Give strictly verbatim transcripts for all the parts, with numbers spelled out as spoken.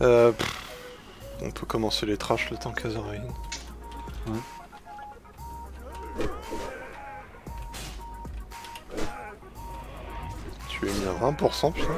Euh, pff, on peut commencer les trashs le temps qu'Azaraïn. Ouais. Tu es mis à vingt pour cent putain.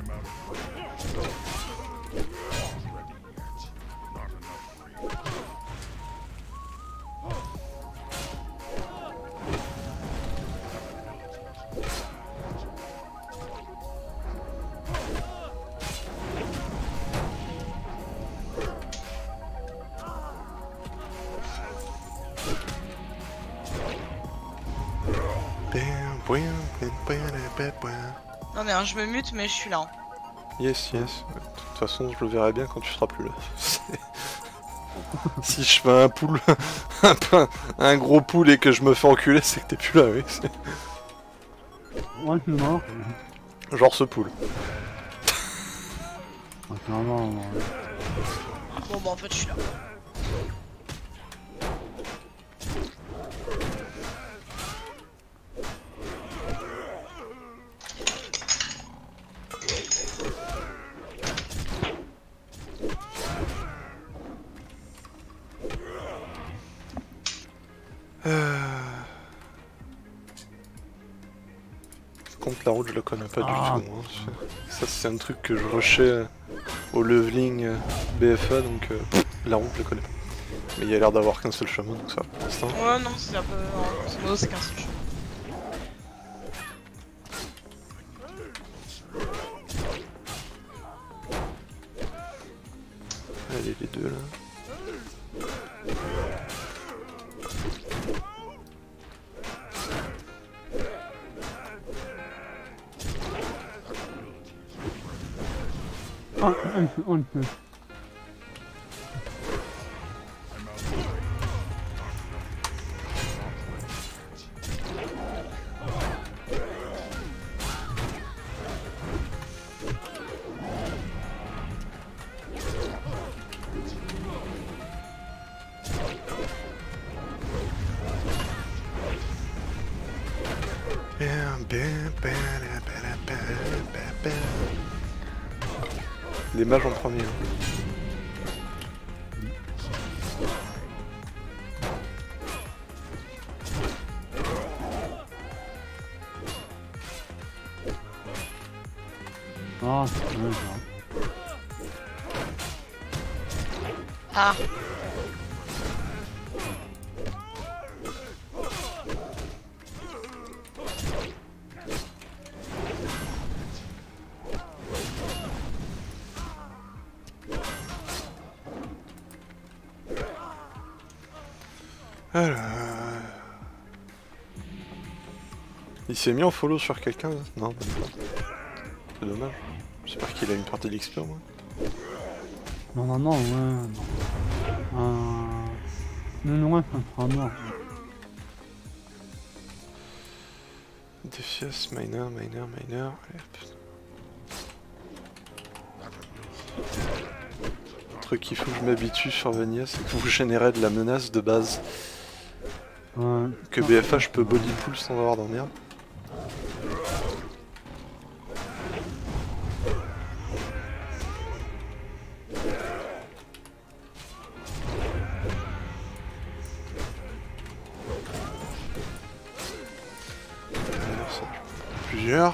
Non mais hein, je me mute mais je suis là. Hein. Yes, yes. De toute façon, je le verrai bien quand tu seras plus là. Si je fais un poule, un, un gros poule et que je me fais enculer, c'est que t'es plus là, oui. Ouais, je suis mort. Genre ce poule. Ouais, clairement, ouais. Bon bah en fait je suis là. Euh... Contre la route, je le connais pas Ah. du tout. Hein. Ça, c'est un truc que je rushais au leveling B F A, donc euh, pff, la route, je le connais pas. Mais il y a l'air d'avoir qu'un seul chemin, donc ça va pour l'instant. Ouais non c'est un peu... Non, c'est qu'un seul chemin. Allez, les deux là. Ah, un peu, un peu. Les mages en premier. Hein. Ah, c'est vrai, ça. Ah. Alors... Il s'est mis en follow sur quelqu'un là? Non, c'est dommage. J'espère qu'il a une partie d'X P au moins. Non, non, non, ouais, non. Euh... Non, non, ouais, ça sera mort. Defias, miner, miner, miner. Allez, hop. Le truc qu'il faut que je m'habitue sur Vania, c'est que vous générez de la menace de base. Ouais. Que B F A je peux body pull sans avoir d'emmerde. Plusieurs.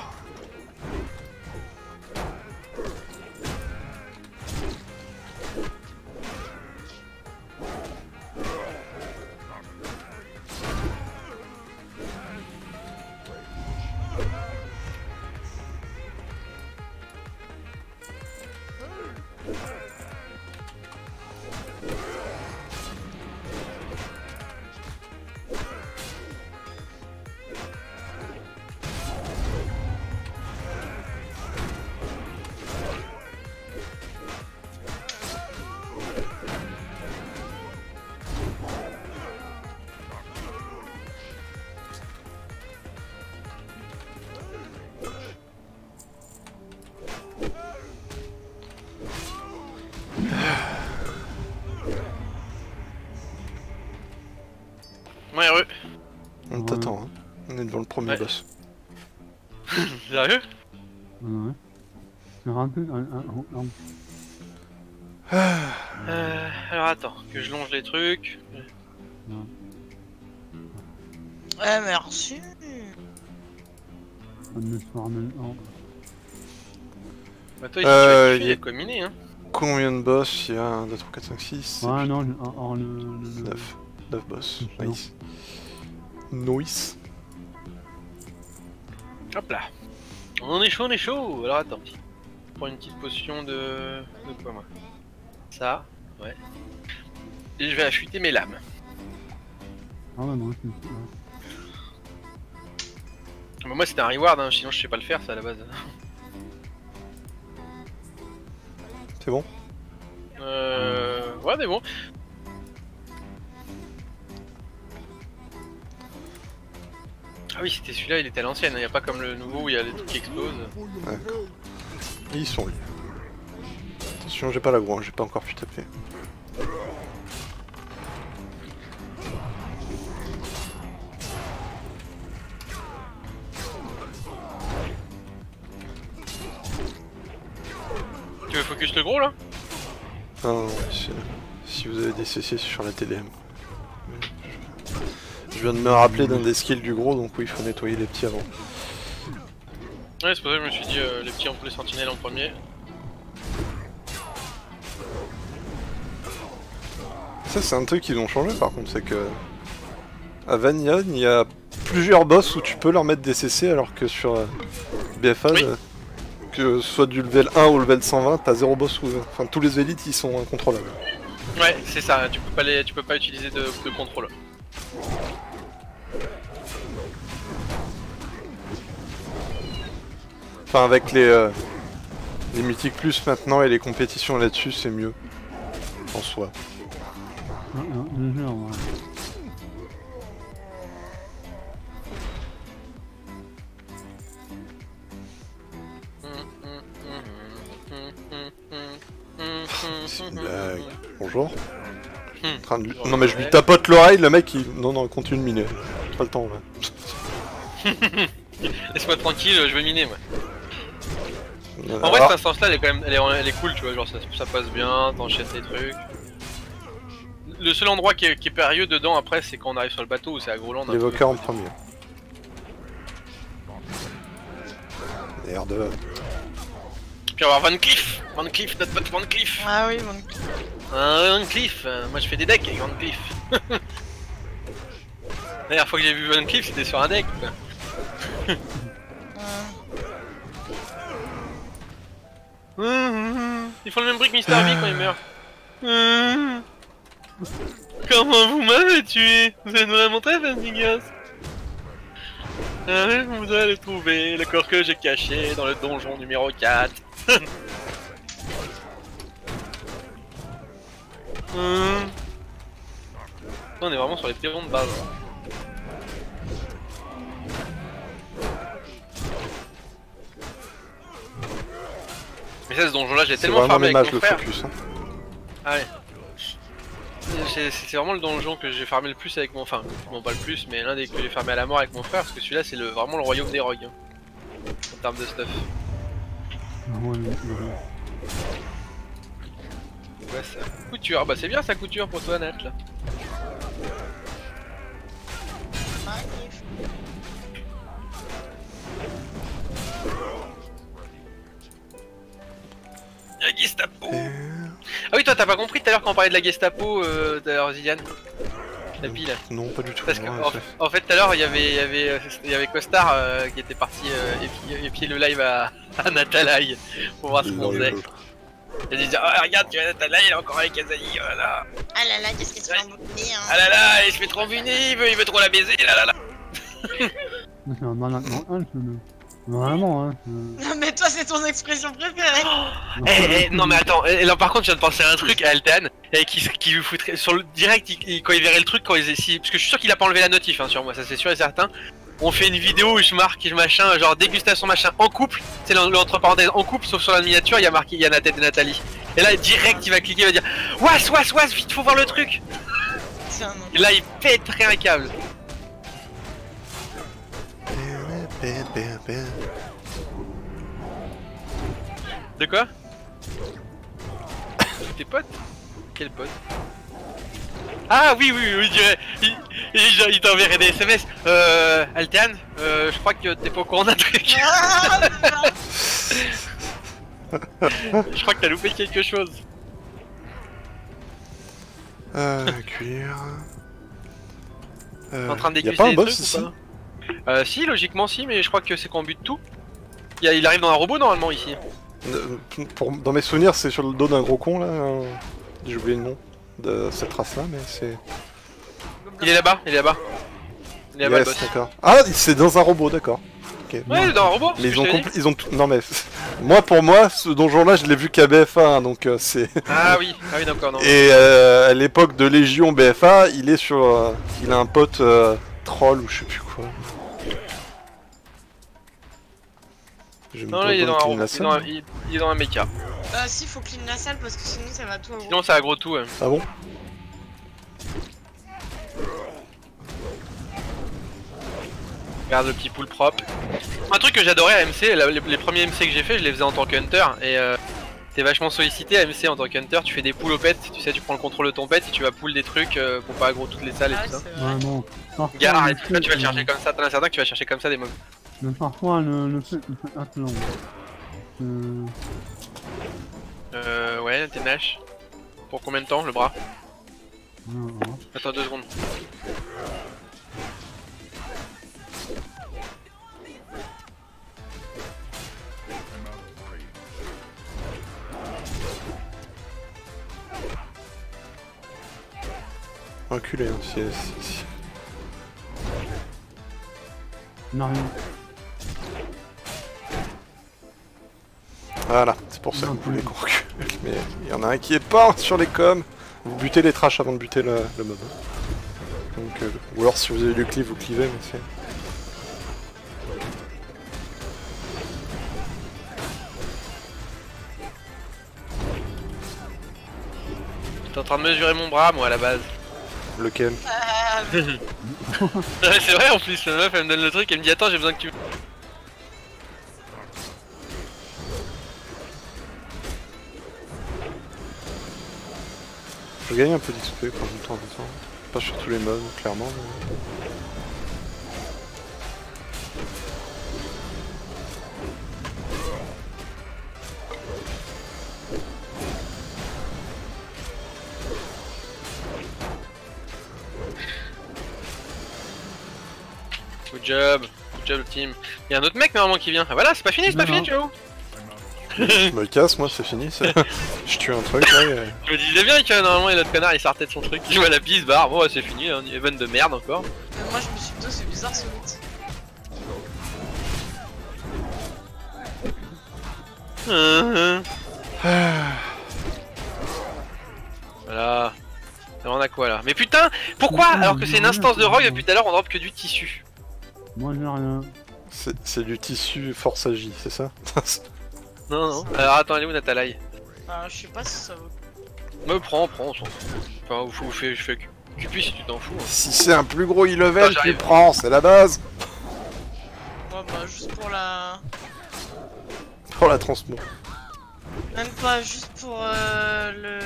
Ouais, ouais. On t'attend, hein. On est devant le premier Ouais. boss. Sérieux? Ouais. C'est rapide, un, un, un, Euh, alors attends, que je longe les trucs. Ouais, merci. On ne soir maintenant. Bah toi, ici, Euh, tu vas y a- kiffer, combiné, hein. Combien de boss? Il y a un, deux, trois, quatre, cinq, six, Ouais, non, le- en le. le- le- neuf. neuf boss. Non. Nice. Nice. Hop là. On est chaud, on est chaud. Alors attends. Je prends une petite potion de... De quoi, moi? Ça, ouais. Et je vais affûter mes lames. Ah, ouais, moi, je me suis. Ouais. Bah, moi, c'était un reward, hein, sinon je sais pas le faire, ça, à la base. C'est bon? Euh... Ouais, mais bon. Ah oui, c'était celui-là, il était à l'ancienne, il n'y a pas comme le nouveau où il y a les trucs qui explosent. D'accord. Ils sont liés. Attention, j'ai pas la groin, j'ai pas encore pu taper. Tu veux focus le gros là? Non, non, si, si vous avez des C C sur la T D M. Je viens de me rappeler d'un des skills du gros, donc oui, il faut nettoyer les petits avant. Ouais, c'est pour ça que je me suis dit euh, les petits ont les sentinelles en premier. Ça, c'est un truc qu'ils ont changé par contre, c'est que. À Vanilla, il y a plusieurs boss où tu peux leur mettre des C C, alors que sur euh, B F A, Oui. euh, que ce soit du level un ou level cent vingt, t'as zéro boss où. Enfin, tous les élites ils sont incontrôlables. Ouais, c'est ça, tu peux pas les, tu peux pas utiliser de, de contrôle. Enfin, avec les, euh, les mythiques plus maintenant et les compétitions là-dessus, c'est mieux. En soi. Ah, non, le jeu, ouais. C'est une blague. Bonjour. Hmm. En train de lui- Non mais je lui tapote l'oreille, le mec il... Non non, continue de miner. Pas le temps là. Laisse-moi tranquille, je vais miner moi. En Alors, vrai, cette instance-là, elle est quand même, elle est, elle est cool, tu vois, genre ça, ça passe bien, t'enchaînes tes trucs. Le seul endroit qui est, qui est périlleux dedans après, c'est quand on arrive sur le bateau où c'est à Groland. un peu. l'évoqueur en premier. Merde. Puis on va voir Van Cleef, Van Cleef, notre pote Van Cleef. Ah oui, bon. Ah, Van Cleef, euh, moi je fais des decks avec Van Cleef. La dernière fois que j'ai vu Van Cleef, c'était sur un deck. Quoi. Euh, Ils font le même bruit que Mister V quand il meurt. Euh, Comment vous m'avez tué? Vous êtes vraiment très indignados. Ah, vous allez trouver le corps que j'ai caché dans le donjon numéro quatre. Euh, On est vraiment sur les pirons de base. Mais ça, ce donjon-là, j'ai C'est tellement vraiment farmé dommage avec le mon frère. focus. Hein. Ah ouais. C'est c'est vraiment le donjon que j'ai farmé le plus avec mon... Enfin, non pas le plus, mais l'un des que j'ai farmé à la mort avec mon frère, parce que celui-là, c'est le, vraiment le royaume des rogues. Hein, en termes de stuff. Ah, ouais, le- le- Ouais, ça... Couture, bah c'est bien sa couture pour toi, Nat, là. magnifique. La Gestapo. Ah oui, toi, t'as pas compris tout à l'heure quand on parlait de la Gestapo, euh, tout à l'heure, Zidiane. La pile. Non, pas du tout. Parce que, Ouais, en, c'est- en fait, tout à l'heure, il y avait, il y avait, euh, il y avait Costar euh, qui était parti euh, épier, épier le live à, à Natalai pour voir ce qu'on faisait. Il disait, oh, regarde, tu vois, Natalai, il est encore avec Azaï, voilà. Ah là là, qu'est-ce qu'il se fait embouter, hein. Ah là là, il se fait trop bunny, il veut, il veut trop la baiser, là là là. C'est un malin dans un, ce jeu. Vraiment, hein. euh. Non mais toi c'est ton expression préférée. Eh, eh, non mais attends, eh, là par contre je viens de penser à un truc à Altan et qui, qui lui foutrait sur le direct il- il- quand il verrait le truc quand il si, parce que je suis sûr qu'il a pas enlevé la notif hein, sur moi, ça c'est sûr et certain. On fait une vidéo où je marque machin, genre dégustation machin en couple, c'est l'entre parenthèses en couple, sauf sur la miniature il y a marqué il y a la tête de Nathalie. Et là direct il va cliquer, il va dire was was was vite faut voir le truc. C'est un nom. Et là il pèterait un câble. De quoi? Tes potes? Quel pote? Ah oui, oui, oui, il dirait. Il, il, il t'enverrait des S M S. Euh. Altean, euh, je crois que t'es pas au courant d'un truc. Ah, Je crois que t'as loupé quelque chose. Euh, cuir... Euh, En train de y a déguster pas un des boss trucs ici? ou pas? Euh, si, logiquement, si, mais je crois que c'est qu'on bute tout. Il, y a, il arrive dans un robot normalement ici. Euh, pour, dans mes souvenirs, c'est sur le dos d'un gros con là. un- J'ai oublié le nom de cette race là, mais c'est. Il est là-bas, il est là-bas. Il est là-bas le Yes, boss. d'accord. Ah, c'est dans un robot, d'accord. Ok. Ouais, il est dans un robot. Mais c'est ils ce ont, que je t'ai compl- ils ont tout. Non mais. Moi, pour moi, ce donjon-là, je l'ai vu qu'à B F A, hein, donc euh, c'est. dit. Ah oui, ah oui, d'accord, non. Et euh, à l'époque de Légion B F A, il est sur. euh, il a un pote euh, troll ou je sais plus quoi. Je me Non, là, il est dans un clean robot. la Il est dans un, salle. il, il est dans un mecha. Euh, si, faut clean la salle parce que sinon ça va tout en Sinon, c'est un gros tout. Ouais. Ah bon? Regarde le petit pool propre. Un truc que j'adorais à M C, la- les, les premiers M C que j'ai fait, je les faisais en tant que hunter et euh, t'es vachement sollicité à M C en tant que hunter. Tu fais des pools au pet, tu sais, tu prends le contrôle de ton pet et tu vas pool des trucs euh, pour pas aggro toutes les salles et Ah, tout ça. c'est vrai. Ouais, non. Parfois, Gare le et tout ça, tu vas le fait, chercher euh, comme ça. T'en as certains que tu vas chercher comme ça des mobs. Mais parfois, le, le fait, le fait être long. Euh, Euh, ouais, t'es Nash. Pour combien de temps le bras? non, non. Attends deux secondes. Enculé, hein, si, si, si. Non, rien. Voilà, c'est pour ça que Non, vous voulez plus. qu'on recule. Mais il y en a un qui est pas sur les coms. Vous butez les trash avant de buter le, le mob. Donc, euh, ou alors si vous avez du cleave, vous clivez, mais c'est. T'es en train de mesurer mon bras, moi à la base. Lequel? Ah, Ouais, c'est vrai en plus, la meuf elle me donne le truc, elle me dit attends, j'ai besoin que tu. Je gagne un peu d'X P quand même de temps en temps. Pas sur tous les mobs, clairement. Mais... Good job, good job le team. Y'a un autre mec normalement qui vient. Ah voilà, c'est pas fini, c'est pas Non, fini, non. tu vois. Je me casse, moi, c'est fini. c'est- je tue un truc là. Et... Je me disais bien que normalement l'autre connard il sortait de son truc. Je vois la bise barre, bon ouais, c'est fini, un event de merde encore. mais moi je me suis dit, oh, c'est bizarre ce loot. Hum, hum. Voilà. Alors on a quoi là? Mais putain, pourquoi alors que c'est une instance de rogue depuis tout à l'heure on drop que du tissu? Moi, j'ai rien. C'est c'est du tissu force agi, c'est ça? Non non. Alors attends, elle est où Natalaï? Enfin, je sais pas si ça vaut. Me prends, prends, on s'en fout. Enfin, ou faut- fais- je fais Cupi si tu t'en fous. hein. Si c'est un plus gros Ah, e-level, tu j'arrive. prends, c'est la base. Ouais, bah, juste pour la. Pour la transmo. Même pas, juste pour euh, le.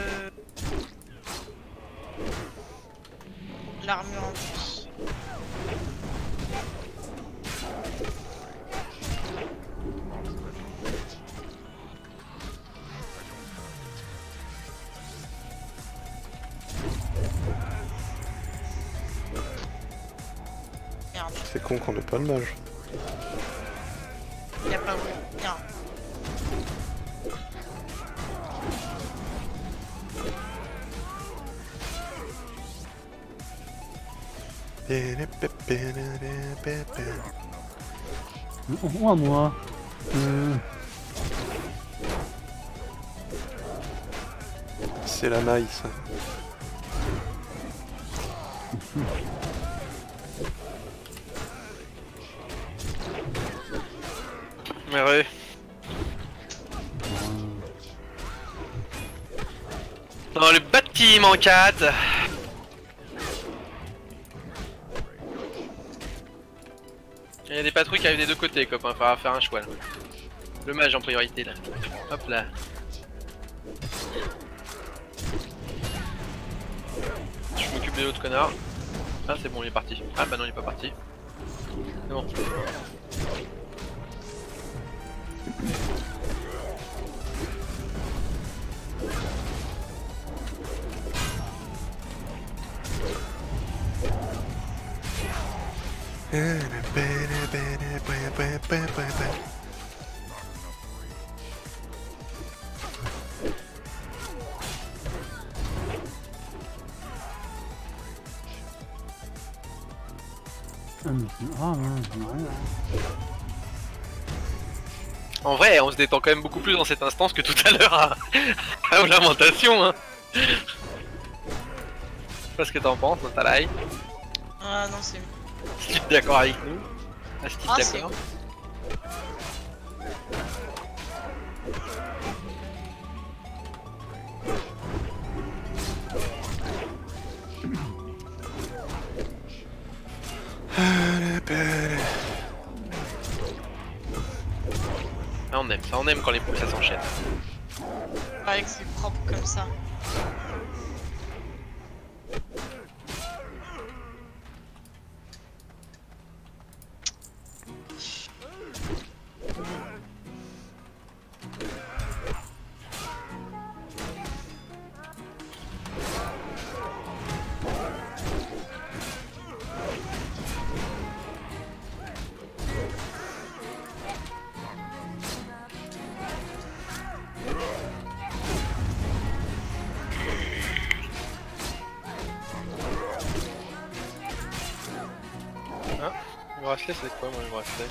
L'armure en plus. Merde, C'est con qu'on ait pas de mage. y'a pas où. Bien. Moi, moi. Euh, C'est la maille, ça. Mais ouais. Dans le bâtiment quatre. Il y a des patrouilles qui arrivent des deux côtés, copain. Faudra faire un choix là. Le mage en priorité là. Hop là. Je m'occupe de l'autre connard. Ah c'est bon, il est parti. Ah bah non, il est pas parti. C'est bon. Ah, mais c'est- ah, non, j'en ai rien. En vrai, on se détend quand même beaucoup plus dans cette instance que tout à l'heure à, à lamentation. Hein. Je sais pas ce que t'en penses, Natalai. Ah non, c'est. Si tu es d'accord avec nous. Ah, si tu Ah, es c'est- d'accord. Ah, on aime ça, on aime quand les poules ça s'enchaîne. Ouais, que c'est propre comme ça. Le bracelet, c'est quoi, moi, le bracelet?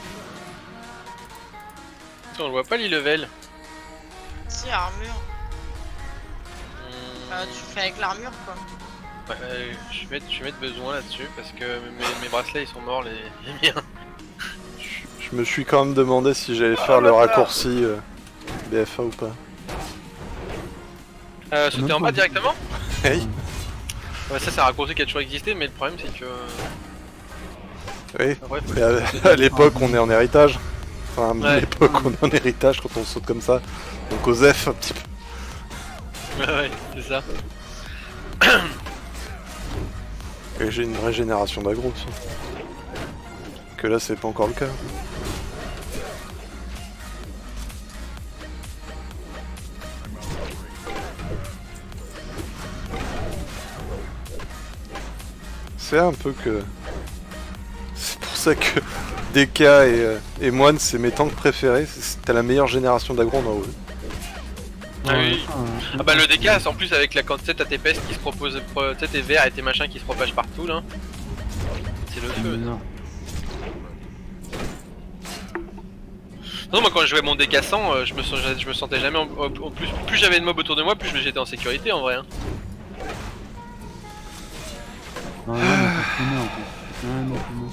Putain, on le voit pas, l'e-level. Si, armure. Hmm, Bah, tu fais avec l'armure quoi. ouais, euh, je vais mettre, je vais metêtre besoin là-dessus parce que mes, mes bracelets ils sont morts, les, les miens. Je, je me suis quand même demandé si j'allais faire le raccourci euh, B F A ou pas. Euh, sauter en bas directement? Hey. Ouais, ça c'est un raccourci qui a toujours existé, mais le problème c'est que. Oui, Après, faut- mais à, à l'époque on est en héritage. Enfin, à Ouais. l'époque on est en héritage quand on saute comme ça. Donc aux F un petit peu. Ouais, ouais, c'est ça. Et j'ai une vraie génération d'aggro aussi. Que là c'est pas encore le cas. C'est un peu que... C'est pour ça que D K et, euh, et Moine c'est mes tanks préférés. C'est- T'as la meilleure génération d'aggro en A O E. Ah oui. ça, euh, Ah bah le décas en plus avec la quantité t'as tes pestes qui se proposent, pro- tu sais tes verts et tes machins qui se propagent partout là. C'est le feu. bizarre. Non moi quand je jouais mon décas cent, euh, je, me sens- je me sentais jamais en, en- en plus, plus j'avais de mobs autour de moi, plus j'étais en sécurité en vrai. Hein. Non, non, mais c'est fini, en fait. Ouais, non, c'est bon.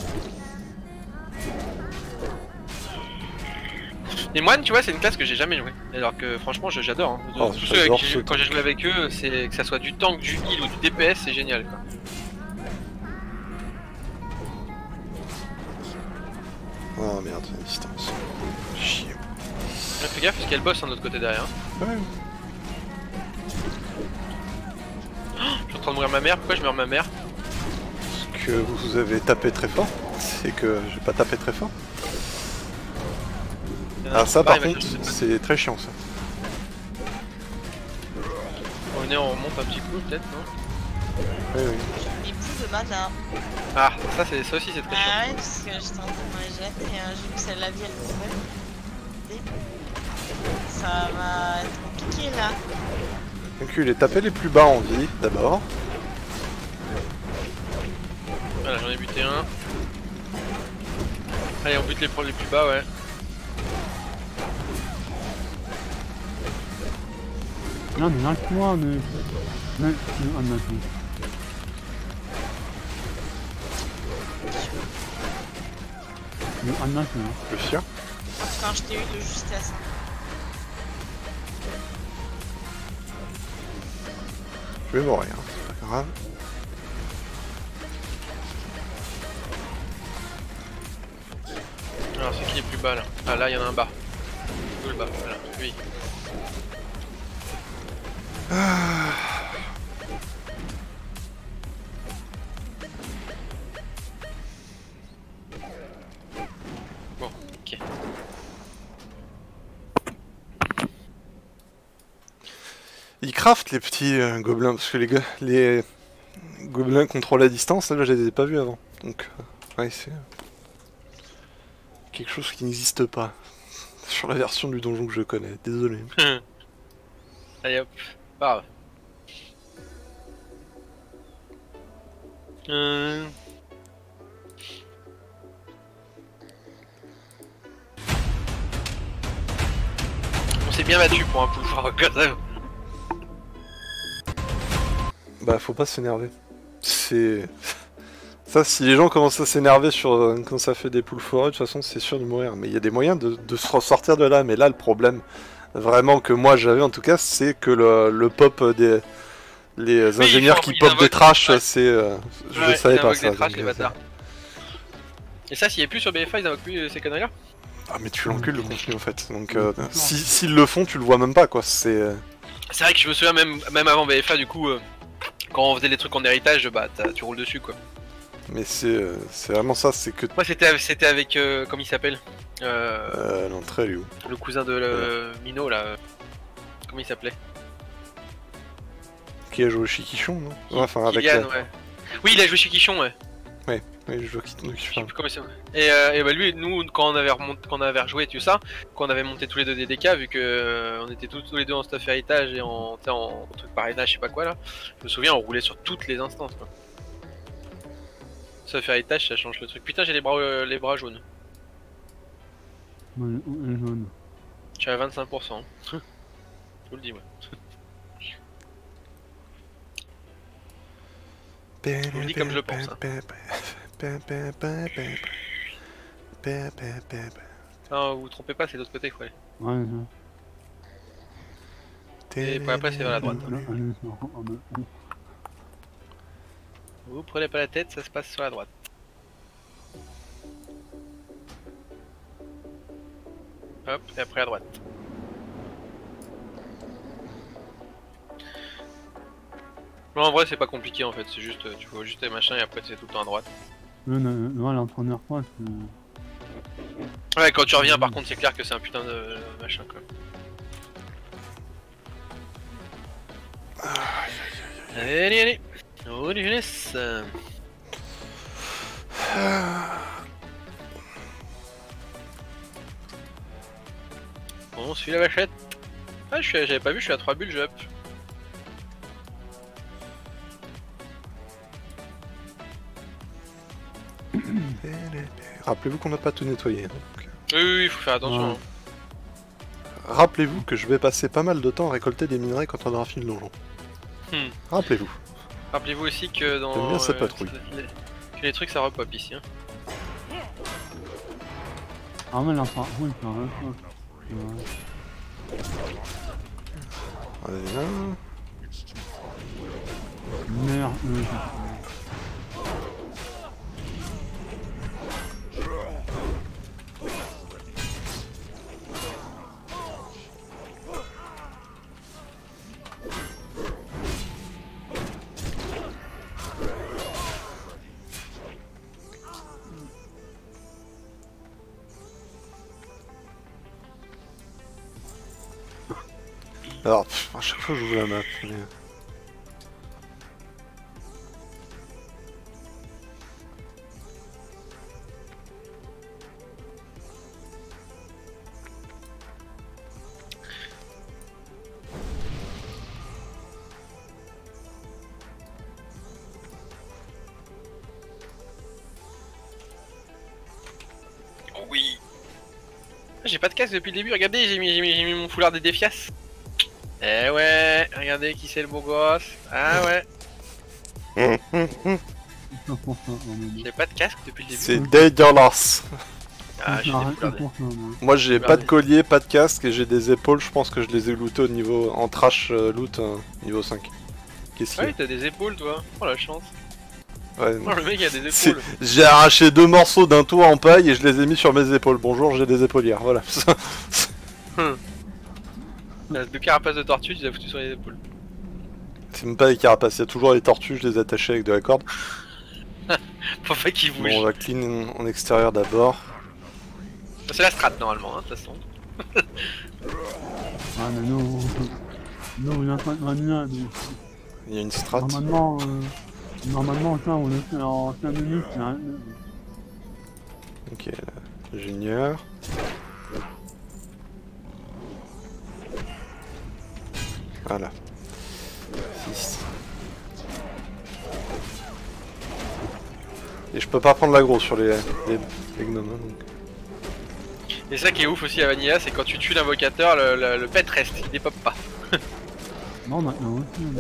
Et Moine tu vois c'est une classe que j'ai jamais joué. Alors que franchement je- j'adore. Hein. Oh, Tous ceux avec j'adore qui ce j'ai- quand truc. j'ai joué avec eux, c'est que ça soit du tank, du heal ou du D P S, c'est génial quoi. Oh merde, la distance. Chier. Ouais, fais gaffe parce qu'il y a le boss hein, de l'autre côté derrière. Ouais. Je suis en train de mourir ma mère, pourquoi je meurs ma mère? Parce que vous avez tapé très fort. C'est que j'ai pas tapé très fort. Ah ça par Pareil, contre il va chercher- c'est très chiant ça. On venait, on remonte un petit coup peut-être non? Oui oui. J'ai plus de mana. Ah ça c'est ça aussi c'est très chiant. Ah ouais, parce que j'étais en train de manger et euh, j'ai vu que c'est la vie elle courait. Ça va être compliqué là. Enculé, tapez les plus bas en vie d'abord. Voilà j'en ai buté un. Allez on bute les, les plus bas ouais. Non, mais lâche-moi, mais... Mais... mais- Ah, mais attends. Mais ah, maintenant. Le chien. Ah putain, je t'ai eu de justesse. hein. Je vais mourir, c'est pas grave. Alors c'est qui est plus bas là? Ah là il y en a un bas. Où le bas? Voilà, lui. Ah. Bon, ok. Ils craftent les petits euh, gobelins, parce que les, go les gobelins contrôlent la distance, là je les ai pas vus avant. Donc, euh, ouais, c'est quelque chose qui n'existe pas sur la version du donjon que je connais, désolé. Allez hop, pas grave. Euh... On s'est bien battu pour un pouvoir comme ça. Bah faut pas s'énerver. C'est... Ça, si les gens commencent à s'énerver sur euh, quand ça fait des poules foireux, de toute façon c'est sûr de mourir. Mais il y a des moyens de, de se ressortir de là. Mais là le problème, vraiment que moi j'avais en tout cas, c'est que le, le pop des... Les Oui, ingénieurs faut- qui ils popent des invoquent- trash, ouais. c'est... euh, je Ouais, le savais ils pas invoquent ça. des trash, donc, les euh, bâtards. Et ça, s'il y a plus sur B F A, ils invoquent plus ces conneries là. Ah mais tu l'encules le contenu en fait. Donc euh, si s'ils le font, tu le vois même pas quoi. C'est... euh, C'est vrai que je me souviens même, même avant B F A, du coup, euh, quand on faisait des trucs en héritage, bah t'as- tu roules dessus quoi. Mais c'est euh, c'est vraiment ça, c'est que... Moi c'était c'était avec, euh, comment il s'appelle euh, Euh, l'entrée elle est où? le cousin de le, Mino là. euh, Comment il s'appelait Qui a joué au Chiquichon, non? Ouais, enfin avec... Kylian, la- ouais. Oui, il a joué chez Quichon, ouais. Oui, je vois qui qui Je sais parle. plus comment il s'appelle. Et, euh, et bah lui, nous, quand on avait remonté, quand on avait rejoué tout ça, quand on avait monté tous les deux des D K, vu que euh, on était tous, tous les deux en stuff héritage et en, en, en truc parrainage, je sais pas quoi là, je me souviens, on roulait sur toutes les instances quoi. Stuff héritage, ça change le truc. Putain, j'ai les bras, euh, les bras jaunes. Ouais, ouais, jaune. Je suis à vingt-cinq pour cent. Je vous le dis, ouais. Je vous le dis comme je le pense. Non, vous vous trompez pas, c'est de l'autre côté, faut aller. Ouais, ouais. Et pour après, c'est vers la droite. Là, allez, non, oh, mais- oh. Vous prenez pas la tête, ça se passe sur la droite. Hop, et après à droite. Non, en vrai, c'est pas compliqué en fait, c'est juste, euh, tu vois juste les machins et après c'est tout le temps à droite. Non, non, non, la première fois, c'est... Ouais, quand tu reviens, par contre, c'est clair que c'est un putain de machin quoi. Allez, allez, oh les jeunesse. On suit la vachette. Ah, je suis, j'avais pas vu, je suis à trois bulles, je up. Rappelez-vous qu'on n'a pas tout nettoyé. hein, donc. Oui, oui, il faut faire attention. Ouais. hein. Rappelez-vous que je vais passer pas mal de temps à récolter des minerais quand on aura fini le donjon. Hmm. Rappelez-vous. Rappelez-vous aussi que dans J'aime bien cette patrouille. les, que les trucs ça repop ici. Hein. Ah, mais la fin, oui, c'est vrai, quoi. Ouais. Allez, là. Merde, euh, Alors, pff, à chaque fois je joue la map. Mais... Oui. Ah, j'ai pas de casque depuis le début, regardez, j'ai mis, j'ai mis, j'ai mis mon foulard des défias. Eh ouais, regardez qui c'est le beau gosse. Ah ouais, c'est pour ça, on est j'ai pas de casque depuis le début. C'est dégueulasse. Ah, j'ai des Arrête foulards des... pour ça, moi. Moi j'ai Regardez. pas de collier, pas de casque et j'ai des épaules, je pense que je les ai lootés au niveau en trash euh, loot euh, niveau cinq. Qu'est-ce qu'il y Ouais, t'as des épaules toi. Oh la chance. a Ouais, Oh le mec il a des c'est- épaules. J'ai arraché deux morceaux d'un toit en paille et je les ai mis sur mes épaules. Bonjour, j'ai des épaulières, voilà. La deux carapaces de tortue, tu les as foutu sur les épaules. C'est même pas des carapaces, il y a toujours les tortues, je les attachais avec de la corde. Faut pas qu'ils bougent. Bon, on va clean en extérieur d'abord. C'est la strat normalement, hein, de toute façon. Ah mais nous... Nous, on a pas de mania, nous. Il y a une strat. Normalement, euh... Normalement, ça, on le fait en cinq minutes, hein. Ok, ingénieur. Voilà. six. Et je peux pas prendre l'aggro sur les, les, les gnomes. Hein, donc. Et ça qui est ouf aussi à Vanilla, c'est quand tu tues l'invocateur, le, le, le pet reste, il dépop pas. Non, maintenant aussi, non.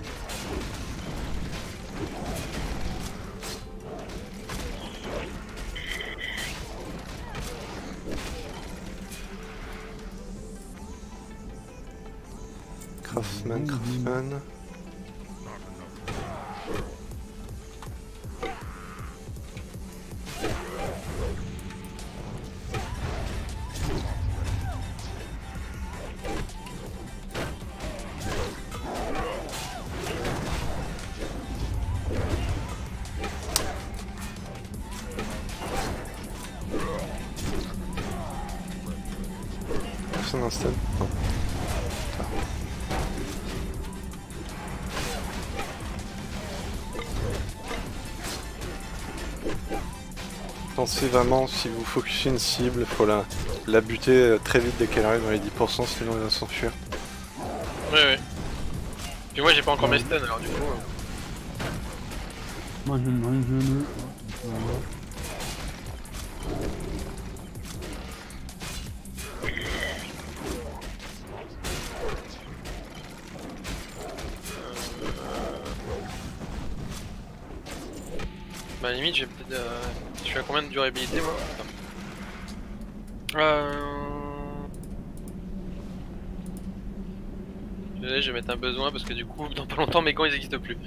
Craftsman, Craftsman. Personne installe. Non. Pensez vraiment, si vous focusez une cible, il faut la, la buter très vite dès qu'elle arrive dans les dix pour cent, sinon elle va s'enfuir. Ouais, ouais. Puis moi j'ai pas encore mes stuns alors du coup. Euh... Moi je ne je Bah limite j'ai peut-être... Euh... Je suis à combien de durabilité moi? Euh... Désolé, je vais mettre un besoin parce que du coup dans pas longtemps mes gants ils existent plus.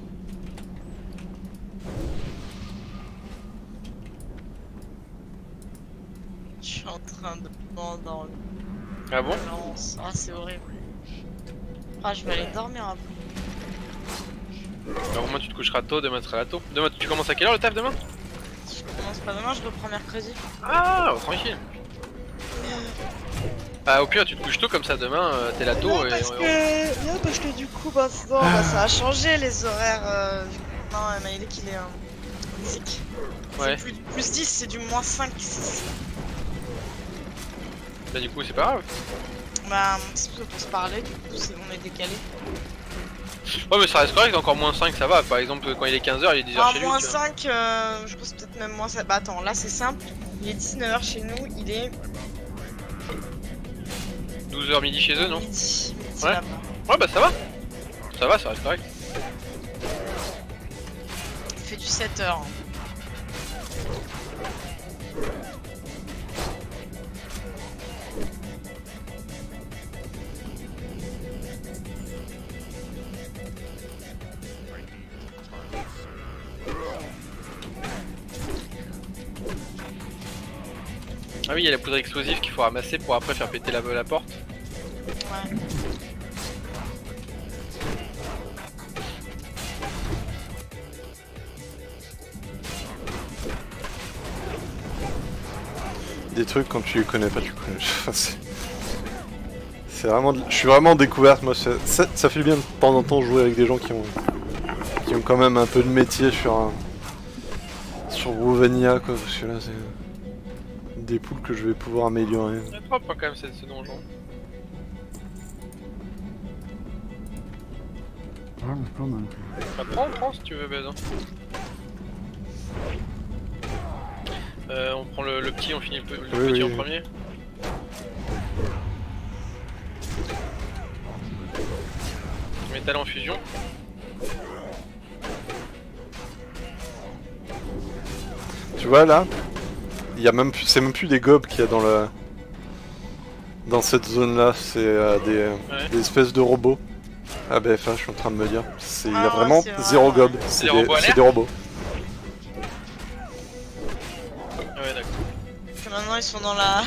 Je suis en train de m'endormir. Ah bon? Ah c'est horrible. Ah je vais aller dormir après. Alors au moins tu te coucheras tôt, demain tu seras tôt. Demain tu commences à quelle heure le taf demain? Je commence pas demain, je reprends mercredi. Ah oh, tranquille. Bah au pire tu te couches tôt comme ça demain euh, t'es là tôt non, et... parce et... que... non parce que du coup maintenant bah, ça a changé les horaires. Euh... Non elle m'a dit qu'il est euh... physique. Ouais. C'est plus, plus dix, c'est du moins cinq, six. Bah du coup c'est pas grave. Bah c'est plutôt pour se parler, du coup on est décalé. Ouais mais ça reste correct, encore moins cinq ça va, par exemple quand il est quinze heures il est dix heures ah, chez lui. moins cinq, euh, je pense peut-être même moins cinq. Bah attends, là c'est simple, il est dix-neuf heures chez nous, il est... douze heures midi chez eux non? Midi, midi ouais. Ouais bah ça va. Ça va, ça reste correct. Il fait du sept heures. Ah oui, il y a la poudre explosive qu'il faut ramasser pour après faire péter la, la porte. Ouais. Des trucs quand tu les connais pas, tu connais. c'est... c'est vraiment... De... Je suis vraiment en découverte, moi. Ça, ça, ça fait bien de temps en temps jouer avec des gens qui ont... qui ont quand même un peu de métier sur un... sur WoW Vanilla, quoi, parce que là c'est... des poules que je vais pouvoir améliorer. C'est propre quand même ce, ce donjon. Ah, quand même. Bah prends, prends si tu veux besoin. Euh, on prend le, le petit, on finit le, le oui, petit oui, en premier. Métal en fusion. Tu vois là, il y a même plus, c'est même plus des gobs qu'il y a dans le dans cette zone là, c'est euh, des, ouais. des espèces de robots. Ah bah enfin, je suis en train de me dire, c'est il y a Ah, vraiment vrai, zéro gob, C'est c'est des des, robots à c'est l'air des robots. Ah ouais d'accord. Que maintenant ils sont dans la...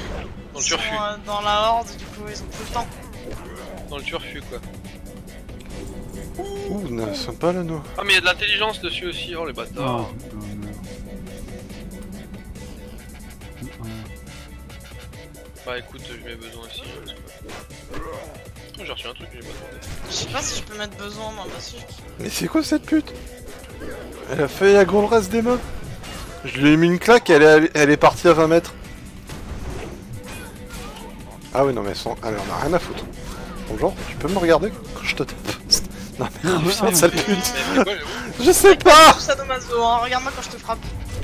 Dans le ils sont, turfu. euh, dans la horde, du coup ils ont tout le temps. Dans le turfu quoi. Ouh, non, sympa l'anneau. Ah mais il y a de l'intelligence dessus aussi, oh les Ah, bâtards. putain, merde. Bah écoute, j'ai mes besoins aussi. Oh, j'ai reçu un truc que j'ai pas demandé. Je sais pas si je peux mettre besoin moi dessus. Mais c'est quoi cette pute? Elle a fait la gros le reste des mains. Je lui ai mis une claque, elle est, elle est partie à vingt mètres. Ah oui, non mais elles sont... Allez, on a rien à foutre. Bonjour, tu peux me regarder quand je te tape? Non mais oh, putain, sale pute. Mais c'est quoi, j'avoue? Je sais pas. Tout ça de maso, hein. Regarde-moi quand je te frappe.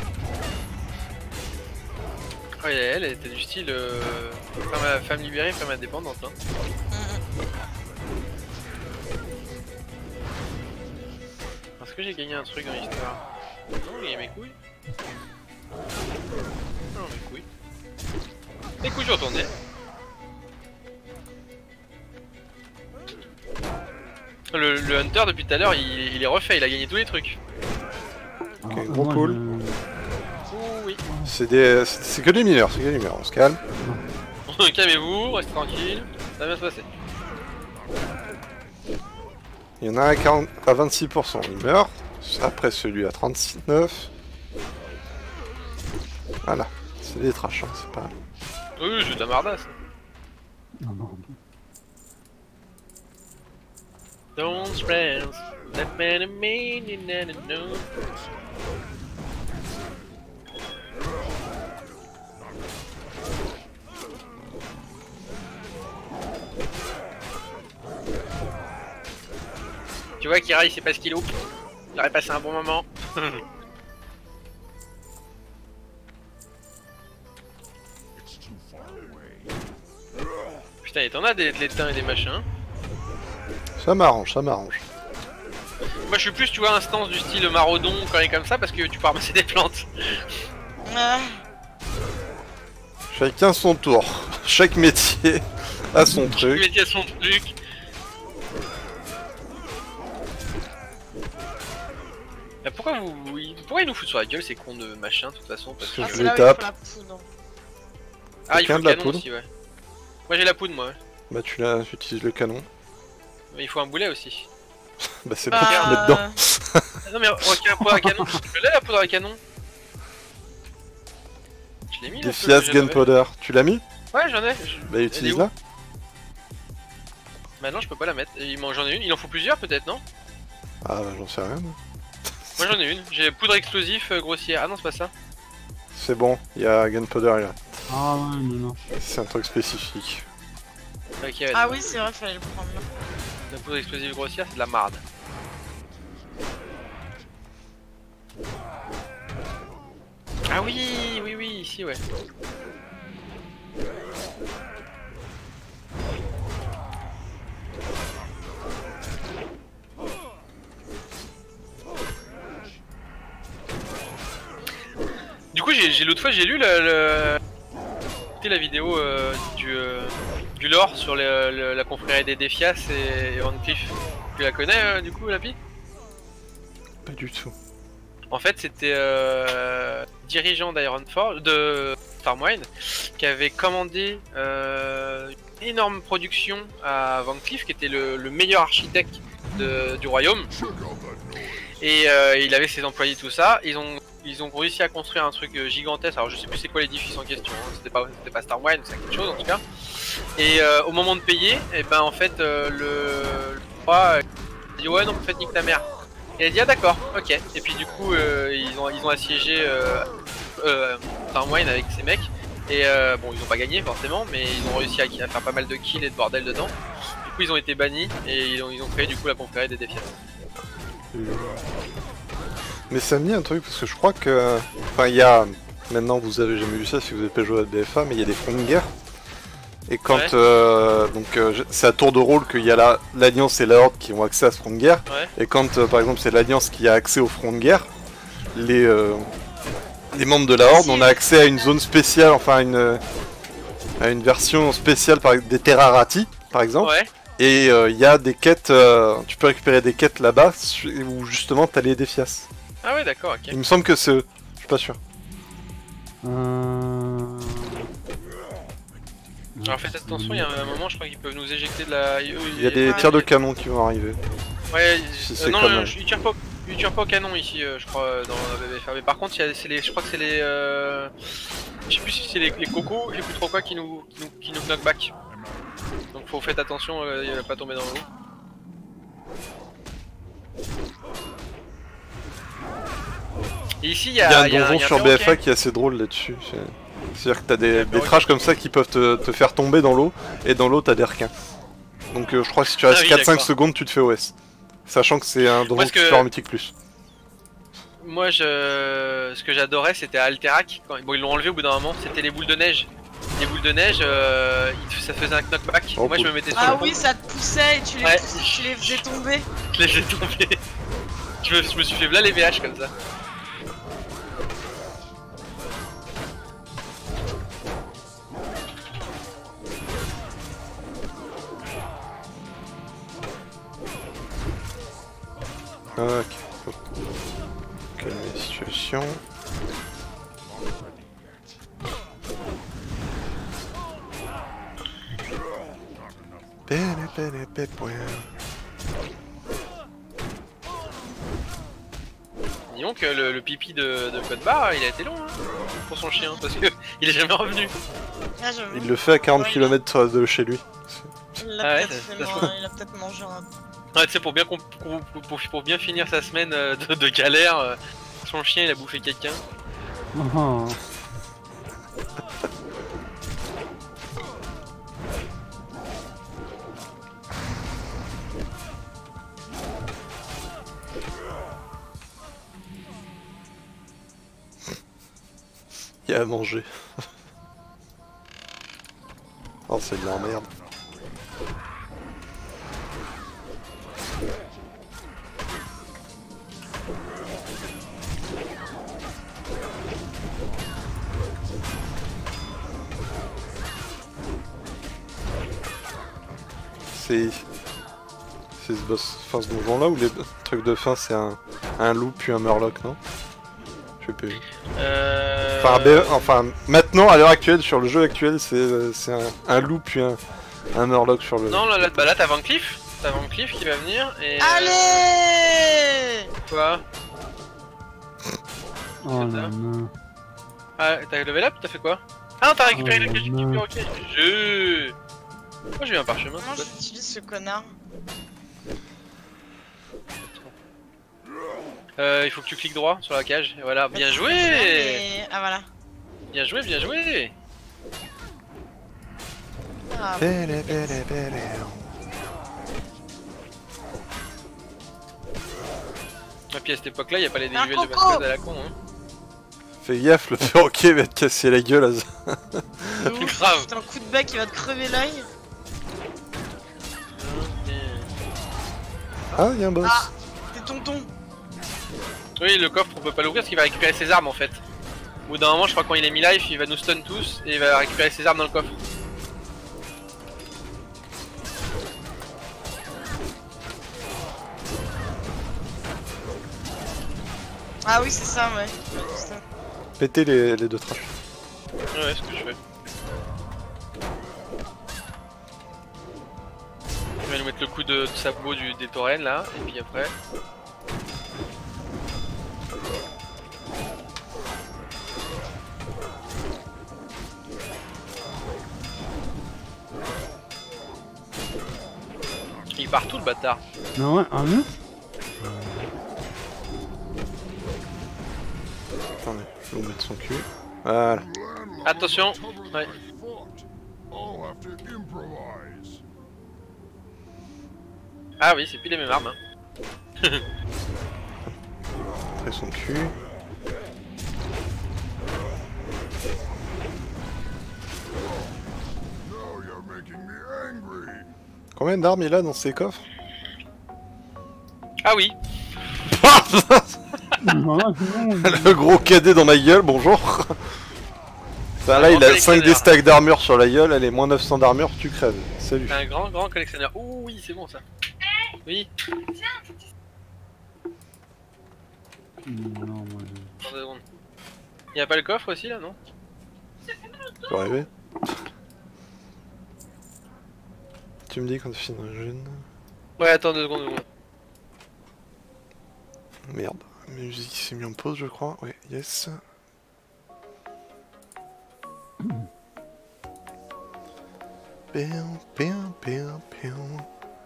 Oh, et elle, elle était du style euh, femme, femme libérée, femme indépendante. Hein. Mm. Parce que j'ai gagné un truc dans l'histoire. Non, il y a mes couilles. Non, mes couilles. Mes couilles, je suis retourné. Le, le Hunter, depuis tout à l'heure, il, il est refait, il a gagné tous les trucs. Ah, Ok, gros moi, pool. je- Oh oui. C'est des... c'est c'est que des mineurs, c'est que des mineurs, on se calme. Calmez-vous, restez tranquille, ça va bien se passer. Il y en a un à, quarante... à vingt-six pour cent, il meurt. Après celui à trente-six virgule neuf. Voilà, c'est des trash, hein, c'est pas... Oui, j'ai de la mardasse. Non, non. Don't stress, that man and me, you never know. Tu vois Kira il sait pas ce qu'il loupe. Il aurait passé un bon moment. Putain, et t'en as des de l'étain et des machins. Ça m'arrange, ça m'arrange. Moi je suis plus tu vois instance du style maraudon quand il est comme ça parce que tu peux ramasser des plantes. Ah. Chacun son tour. Chaque métier a son Tu truc. mets à son truc. Mais pourquoi vous, vous- pourquoi ils nous foutent sur la gueule ces cons de machin de toute façon parce que... Je Ah, c'est les là où il faut tape. la poudre. Ah il Quelqu'un faut de le la canon poudre aussi ouais. Moi j'ai la poudre moi ouais. Bah tu l'as, tu utilises le canon. Mais il faut un boulet aussi. Bah c'est Bah, bon, tu le mets dedans. Ah non mais regarde la poudre à canon, je l'ai la poudre à canon. Je l'ai mis là. Defias Gunpowder, tu l'as mis? Ouais j'en ai. je- Bah utilise où la. Bah non je peux pas la mettre. Il m'en- J'en ai une, il en faut plusieurs peut-être non? Ah bah j'en sais rien. moi. Moi j'en ai une, j'ai poudre explosif euh, grossière. Ah non c'est pas ça. C'est bon, il y a Gunpowder là. Ah, ouais, non, non. C'est un truc spécifique. Ok ouais. Ah oui, c'est vrai, fallait le prendre. La poudre explosive grossière c'est de la marde. Ah oui, oui, oui, ici ouais. Du coup, j'ai j'ai- l'autre fois j'ai lu le, le- écouté la vidéo euh, du, euh, du lore sur le- le- la confrérie des Defias et, et Van Cleef. Tu la connais euh, du coup, Lapi? Pas du tout. En fait, c'était euh, dirigeant d'Ironforge, de Stormwind, qui avait commandé euh, une énorme production à Van Cleef, qui était le, le meilleur architecte de- du royaume. Et euh, il avait ses employés, tout ça. Ils ont, ils ont réussi à construire un truc euh, gigantesque. Alors je sais plus c'est quoi l'édifice en question. Hein. C'était pas, c'était pas Stormwind, c'est quelque chose en tout cas. Et euh, au moment de payer, et ben en fait euh, le, le roi euh, dit ouais non, en fait nique ta mère. Et elle dit ah d'accord, ok. Et puis du coup euh, ils ont ils ont assiégé euh, euh, Stormwind avec ces mecs. Et euh, bon ils ont pas gagné forcément, mais ils ont réussi à, à faire pas mal de kills et de bordel dedans. Du coup ils ont été bannis et ils ont, ils ont créé du coup la confrérie des Defias. Mais ça me dit un truc parce que je crois que. Enfin, il y a. Maintenant, vous avez jamais vu ça si vous avez pas joué à B F A, mais il y a des fronts de guerre. Et quand. Ouais. euh, donc, euh, je- c'est à tour de rôle qu'il y a la- l'Alliance et la Horde qui ont accès à ce front de guerre. Ouais. Et quand, euh, par exemple, c'est l'Alliance qui a accès au front de guerre, les. euh, les membres de la Horde, on a accès à une zone spéciale, enfin, à une. à une version spéciale par des Terrarati, par exemple. Ouais. Et il euh, y a des quêtes, euh, tu peux récupérer des quêtes là-bas où justement t'as les Defias. Ah ouais d'accord, ok. Il me semble que c'est eux, je suis pas sûr. Euh... Alors faites attention, il y a un moment je crois qu'ils peuvent nous éjecter de la... Il y a des tirs de canon qui vont arriver. Ouais, C'est euh, non, comme non, un- il tire pas, il tire pas au canon ici, euh, je crois, euh, dans la B B F R. Mais par contre, il y a- c'est les, je crois que c'est les, euh, je sais plus si c'est les, les cocos, je sais plus trop quoi, qui nous, qui nous, qui nous knock back. Donc faut faites attention, euh, il va pas tomber dans l'eau. Et ici, il y Il y a a, un il y a- donjon il y a un sur B F A perroquet. qui est assez drôle là-dessus. C'est- C'est-à-dire que t'as des, des perroquet. trash comme ça qui peuvent te, te faire tomber dans l'eau, et dans l'eau t'as des requins. Donc euh, je crois que si tu restes Ah oui, quatre cinq d'accord. secondes, tu te fais O S. Sachant que c'est un donjon Parce qui que- fait en mythique plus. Moi, je, ce que j'adorais, c'était à Alterac. Quand... Bon, ils l'ont enlevé au bout d'un moment. C'était les boules de neige. Les boules de neige, euh, il- ça faisait un knockback. Oh, Moi, cool. je me mettais sur Ah le pont, oui, ça te poussait et tu les, Ouais. poussais- tu les faisais tomber. je les ai tombés. je, me, je me suis fait v'là les V H comme ça. Ok. Faut calmer la situation. Pene, pene, pe, point. Disons que le, le pipi de, de Code Barre, il a été long hein, pour son chien parce que il est jamais revenu. Ah, j'avoue. Il le fait à quarante Ouais, kilomètres de chez lui. Il l'a Ah ouais, peut-être ça- fait ça- man- il a peut-être mangé un. Ouais, tu sais, pour bien, qu'on- qu'on- pour, pour bien finir sa semaine euh, de, de galère, euh, son chien il a bouffé quelqu'un. Ah, Il y a à manger. Oh, c'est de la merde. C'est... C'est ce boss, enfin ce donjon là où les trucs de fin c'est un, un loup puis un murloc, non? Je sais plus. Euh... Enfin, B- enfin, maintenant, à l'heure actuelle, sur le jeu actuel, c'est c'est un, un loup puis un, un murloc sur le... Non, là, là, bah là t'as Van Cleef, t'as Van Cleef qui va venir et. euh, Allez Quoi? oh là là. Ah, t'as level up? T'as fait quoi? Ah non, t'as récupéré Oh la cage du non. perroquet. Je. Moi j'ai eu un parchemin. Comment c'est quoi j'utilise ce connard? Euh, il faut que tu cliques droit sur la cage. Et voilà, bien joué! Mais- Ah voilà. Bien joué, bien joué! Ah, Bele, bele, bele. Et puis à cette époque là, y a pas les Un déduels de coco mascotte à la con. Hein. Fais gaffe, le perroquet va te casser la gueule à ça. de ouf. Grave. Putain, un coup de bec, il va te crever l'œil. Ah, il y a un boss. Ah. C'est tonton. Oui, le coffre on peut pas l'ouvrir parce qu'il va récupérer ses armes en fait. Au bout d'un moment, je crois quand il est mi-life, il va nous stun tous et il va récupérer ses armes dans le coffre. Ah oui, c'est ça, ouais. Pétez les, les deux trash. Ouais, c'est ce que je fais. Je vais nous mettre le coup de, de sabot du, des taurennes là, et puis après. Il part tout le bâtard. Non, ouais, un mur. Attendez, je vais vous mettre son cul. Voilà. Attention, ouais. I'll have to improvise. Ah oui, c'est plus les mêmes armes. Hein. Après son cul. Now you're making me angry. Combien d'armes il a dans ses coffres? Ah oui, Non, non, Le gros cadet dans ma gueule, bonjour. Enfin, là, Un il grand a cinq des collectionneur. stacks d'armure sur la gueule, allez, moins neuf cents d'armure, tu crèves. Salut. un grand grand collectionneur. Ouh oui, c'est bon ça. Oui, non, moi je... attends deux secondes. Y a pas le coffre aussi là, non? Tu peux rêver. Tu me dis quand tu finis un jeune. Ouais, attends deux secondes. deux secondes. Merde, la musique s'est mis en pause, je crois. Ouais, yes. Péon, péon, péon, péon.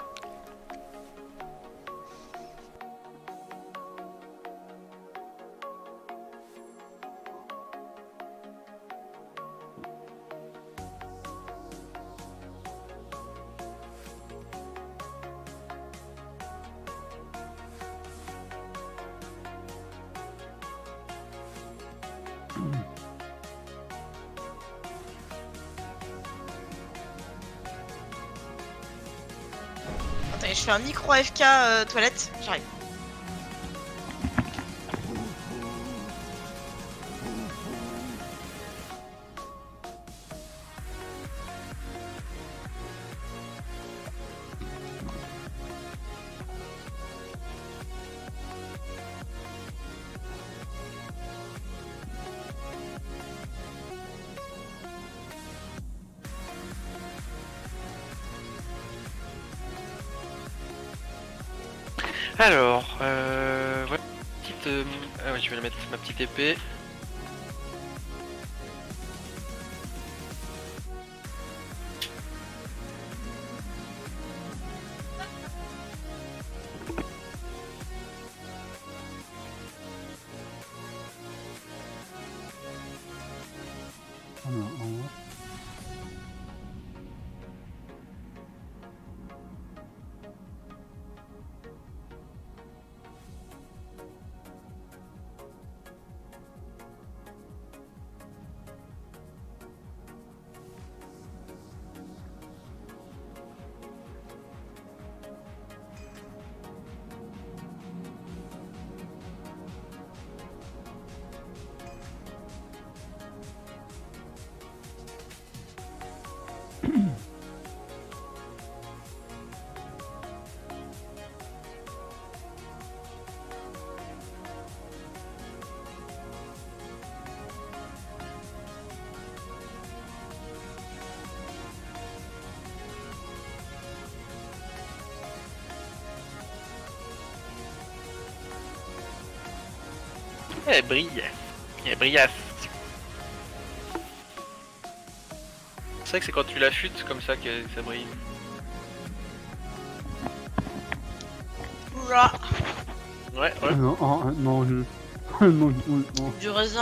Attends, je fais un micro A F K euh, toilette, j'arrive. Alors, euh... ouais, petite... euh, Ah ouais, je vais la mettre ma petite épée. Ah non, en haut. Elle brille. Elle brillasse. C'est vrai que c'est quand tu l'affûtes comme ça que ça brille. Oula, Ouais, Ah ouais. non, ah, ah, non, je... non, non, non. du raisin.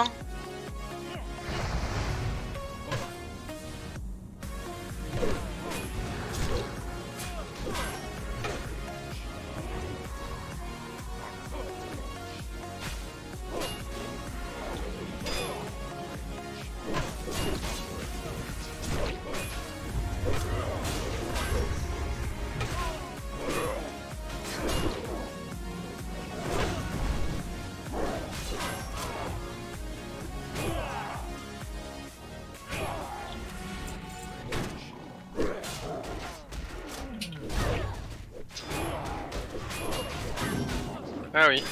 Ah oui.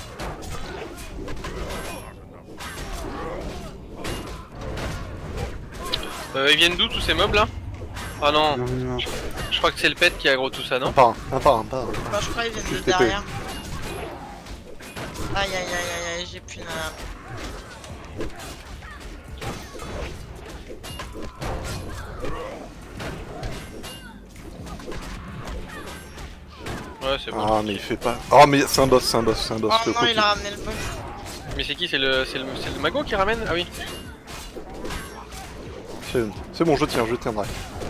Euh, ils viennent d'où tous ces mobs là? Ah non, Non, non, non. je crois que c'est le pet qui aggro tout ça, Un non? par un, un par un, par un. Bah, je crois qu'ils viennent de Juste épée. derrière. Aïe aïe aïe aïe aïe, j'ai plus de nana. Ouais, c'est bon. Ah, mais il fait pas. Ah, mais c'est un boss, c'est un boss, c'est un boss. Oh le non, coquille. il a ramené le boss. Mais c'est qui? C'est le, c'est le, c'est le mago qui ramène? Ah oui. C'est c'est bon, je tiens, je tiendrai.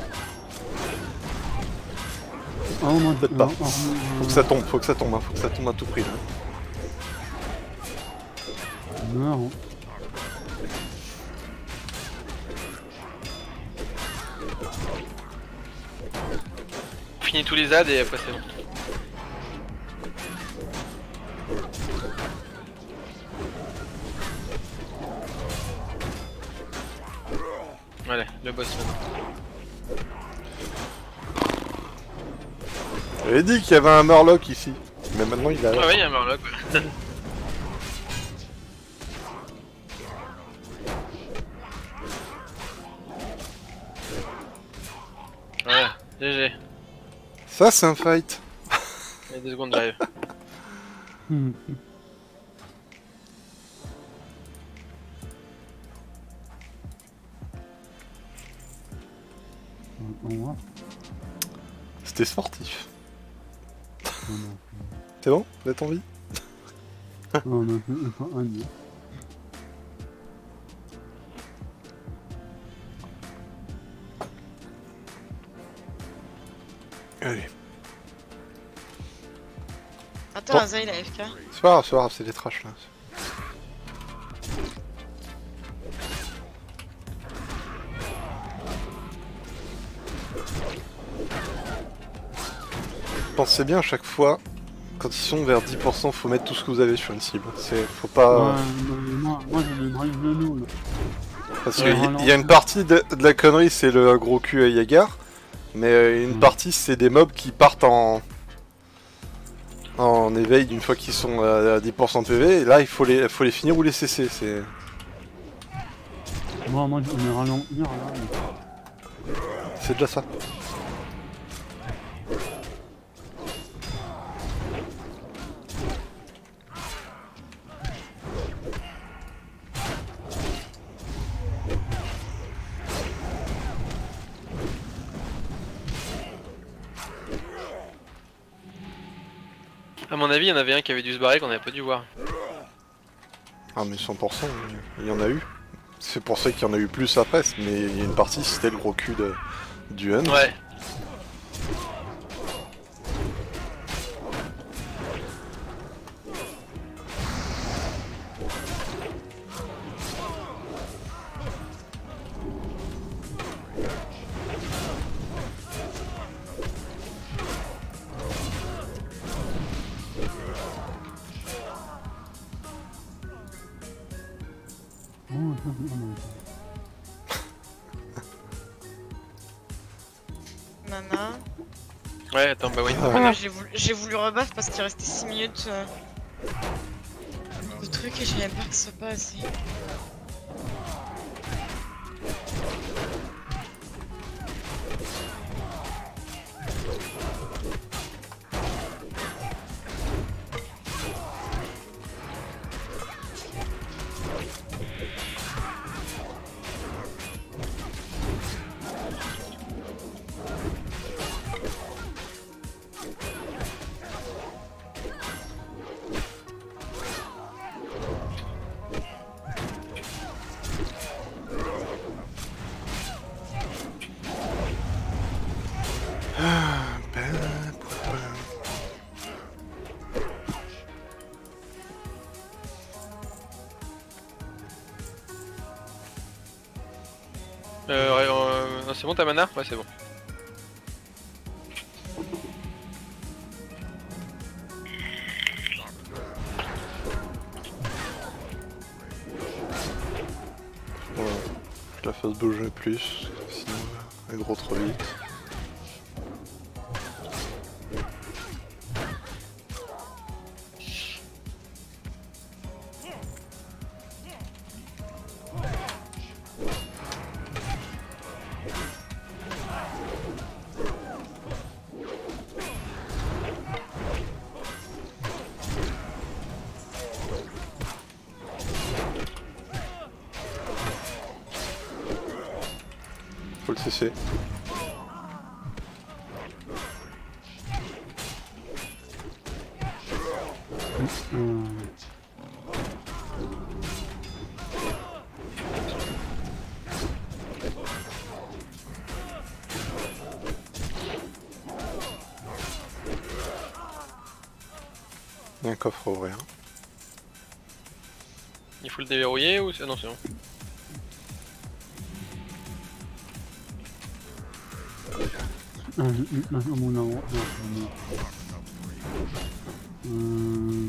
Ah non, Peut-être non, pas. non, Faut que ça tombe, faut que ça tombe, hein, faut que ça tombe à tout prix là. non, non. On finit tous les ads et après c'est bon. Allez, le boss maintenant. J'avais dit qu'il y avait un Murloc ici. Mais maintenant il a. Ah ouais, il y a un Murloc. Ouais. Voilà, G G. Ça c'est un fight. Il y a deux secondes, j'arrive. Hum, hum. Au revoir. C'était sportif. Non, non. C'est bon? Vous êtes en vie? Non, non, non, non, non, non. Allez. Attends, Bon. Aza il a F K. C'est pas grave, c'est pas grave, c'est des trash là. Pensez bien à chaque fois, quand ils sont vers dix pour cent, faut mettre tout ce que vous avez sur une cible. C'est, faut pas... Ouais, non, mais moi, moi j'ai le drive de nous là. Parce Ouais, qu'il vraiment. y a une partie de, de la connerie, c'est le gros cul à Yagar, mais euh, une Mm. partie, c'est des mobs qui partent en... en éveil une fois qu'ils sont à dix pour cent de P V, et là, il faut les, faut les finir ou les cesser. C'est... Moi, moi je vais ralentir là. Mais... c'est déjà ça. À mon avis, il y en avait un qui avait dû se barrer qu'on avait pas dû voir. Ah mais cent pour cent, il y en a eu. C'est pour ça qu'il y en a eu plus après, mais il y a une partie, c'était le gros cul de, du Hun. Ouais. Oh, non, non, non. Nana. Ouais, attends, bah oui. Ah. Ah, j'ai voulu, j'ai voulu rebuff parce qu'il restait six minutes euh, de truc et j'avais peur que ce soit pas assez. Euh, ouais, euh, non, c'est bon ta mana? Ouais, c'est bon. Voilà. Je la fasse bouger plus, sinon elle gros trop vite. Faut le cesser. Euh, Il y a un coffre à ouvrir. Il faut le déverrouiller ou c'est... Ah non, c'est bon. un, un, un, mon amour, non, non. Euh...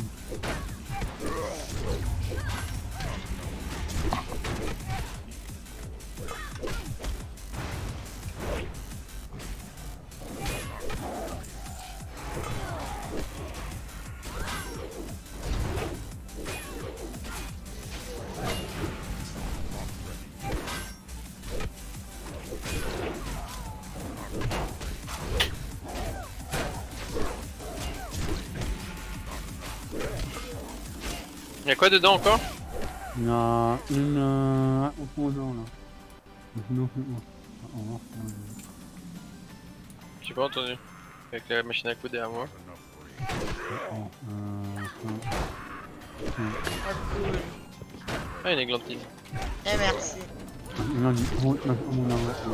Y'a quoi dedans encore? Il y a une euh, opposant là. Non, non, non. Au revoir. J'ai pas entendu. Avec la machine à coudre derrière moi. Oh, euh, euh, Ah, cool. Ah, une églantine. Eh, merci. euh, là, bon, là, à mon avis, euh,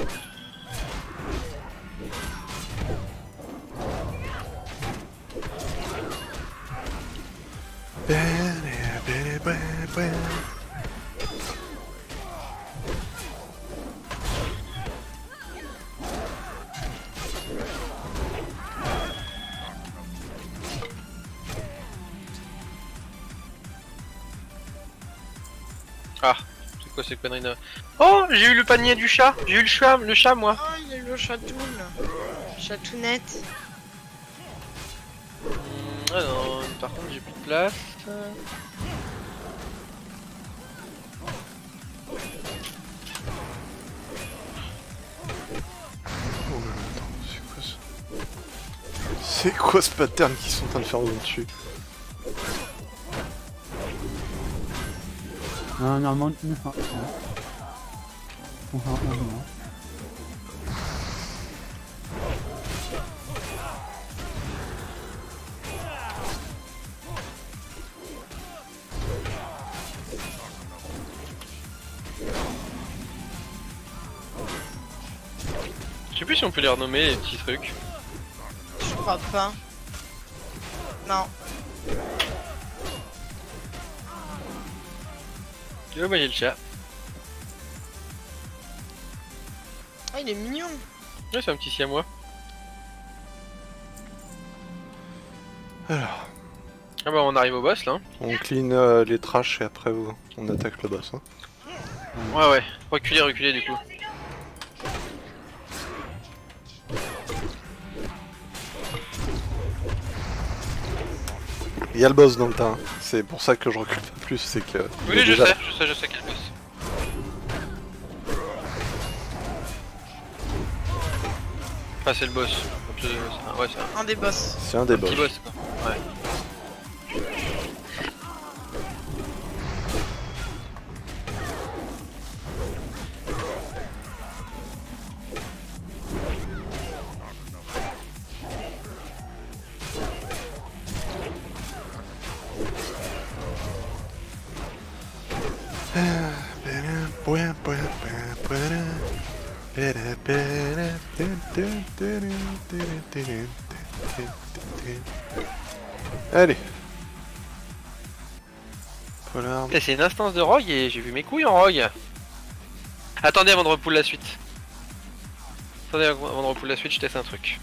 Ah, c'est quoi ces conneries là? Oh, j'ai eu le panier du chat. J'ai eu le chat, le chat moi. Oh, il y a le chatoun. Chatounette. Hum, ah non, par contre j'ai plus de place. Oh là là, attends, c'est quoi ça? C'est quoi ce pattern qu'ils sont en train de faire au-dessus? ah, normalement, une fois. On va, on va. Je sais plus si on peut les renommer les petits trucs. Je crois pas. Non. Tu vois, moi j'ai le chat. Ah, il est mignon. Ouais, c'est un petit siamois. Alors, Ah bah on arrive au boss là. on clean euh, les trash et après vous- on attaque le boss. Hein. Ouais ouais, reculer, reculer du coup. Il y a le boss dans le tas, hein. C'est pour ça que je recule pas plus, c'est que... il Oui est je déjà- sais, je sais, je sais quel boss. Enfin c'est le boss. C'est un- Ouais c'est un Un des boss. C'est un des petit boss. boss quoi. Ouais. Allez. Voilà. Putain, c'est une instance de rogue et j'ai vu mes couilles en rogue. Attendez avant de repoule la suite. Attendez avant de repoule la suite, je teste un truc.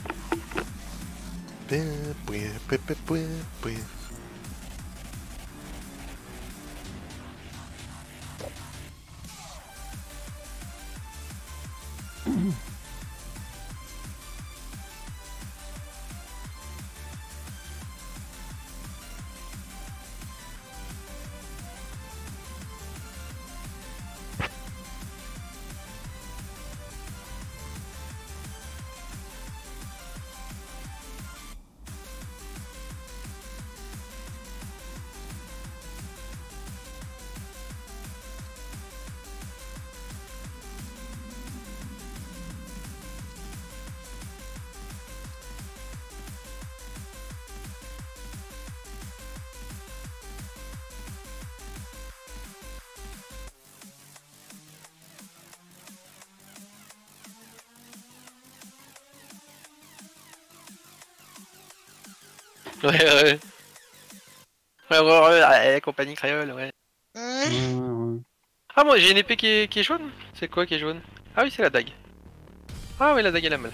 Ouais, ouais. Ouais, ouais, ouais, ouais, compagnie créole, ouais. Mmh. Ouais, ouais, ouais. Ah, moi j'ai une épée qui est, qui est jaune. C'est quoi qui est jaune? Ah, oui, c'est la dague. Ah, oui, la dague elle a mal.